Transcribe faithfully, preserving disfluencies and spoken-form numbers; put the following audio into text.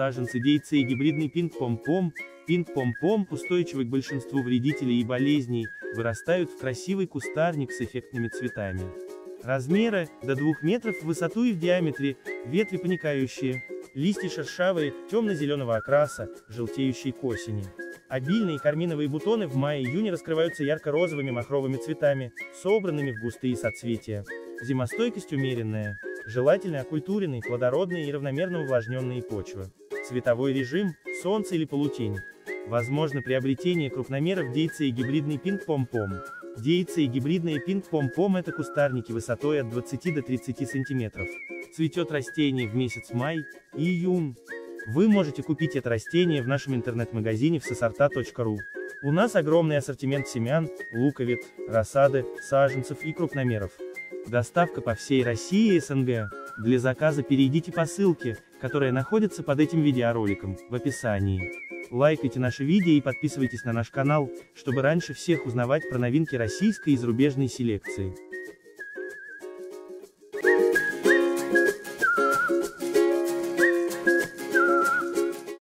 саженцы дейция и гибридный пинг-пом-пом. Пинг-пом-пом, устойчивый к большинству вредителей и болезней, вырастают в красивый кустарник с эффектными цветами. Размеры – до двух метров в высоту и в диаметре, ветви паникающие, листья шершавые, темно-зеленого окраса, желтеющие к осени. Обильные карминовые бутоны в мае-июне раскрываются ярко-розовыми махровыми цветами, собранными в густые соцветия. Зимостойкость умеренная, желательно окультуренные, плодородные и равномерно увлажненные почвы. Цветовой режим – солнце или полутень. Возможно приобретение крупномеров дейция и гибридный пинг-пом-пом. Дейция и гибридные пинг-пом-пом – это кустарники высотой от двадцати до тридцати сантиметров. Цветет растение в месяц май и июнь. Вы можете купить это растение в нашем интернет-магазине всесорта точка ру. У нас огромный ассортимент семян, луковиц, рассады, саженцев и крупномеров. Доставка по всей России и СНГ. Для заказа перейдите по ссылке, которая находится под этим видеороликом, в описании. Лайкайте наши видео и подписывайтесь на наш канал, чтобы раньше всех узнавать про новинки российской и зарубежной селекции.